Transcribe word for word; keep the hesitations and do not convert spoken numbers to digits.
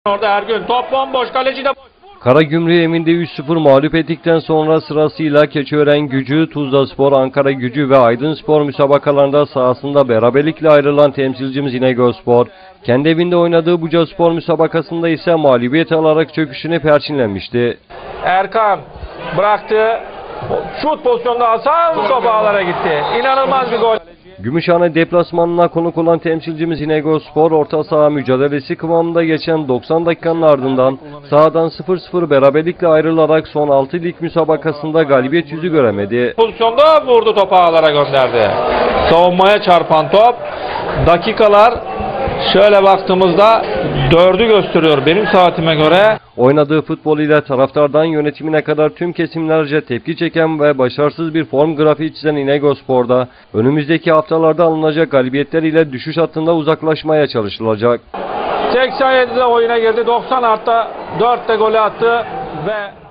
Orada Ergün. Top bomboş. Kaleci de boş. Karagümrük'ü evinde üç sıfır mağlup ettikten sonra sırasıyla Keçiören-Gücü, Tuzlaspor, Ankara-Gücü ve Aydınspor müsabakalarında sahasında beraberlikle ayrılan temsilcimiz İnegölspor, kendi evinde oynadığı Bucaspor müsabakasında ise mağlubiyet alarak çöküşünü perçinlemişti. Erkan bıraktı. Şut pozisyonunda Hasan top ağlara gitti. İnanılmaz bir gol. Gümüşhane deplasmanına konuk olan temsilcimiz İnegölspor orta saha mücadelesi kıvamında geçen doksan dakikanın ardından sahadan sıfır sıfır beraberlikle ayrılarak son altı lig müsabakasında galibiyet yüzü göremedi. Pozisyonda vurdu, topu ağlara gönderdi. Savunmaya çarpan top. Dakikalar şöyle baktığımızda dördü gösteriyor benim saatime göre. Oynadığı futbol ile taraftardan yönetimine kadar tüm kesimlerce tepki çeken ve başarısız bir form grafiği çizen İnegölspor'da önümüzdeki haftalarda alınacak galibiyetler ile düşüş hattında uzaklaşmaya çalışılacak. seksen yedide oyuna girdi. doksan artı dörtte golü attı ve